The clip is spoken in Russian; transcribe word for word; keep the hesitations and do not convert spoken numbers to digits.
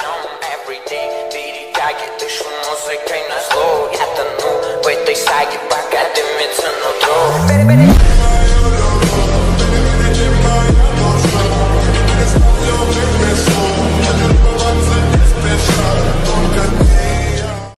нем every day. Перетяги, дышу музыкой на зло. Я тону в этой саге, пока дымится нутро.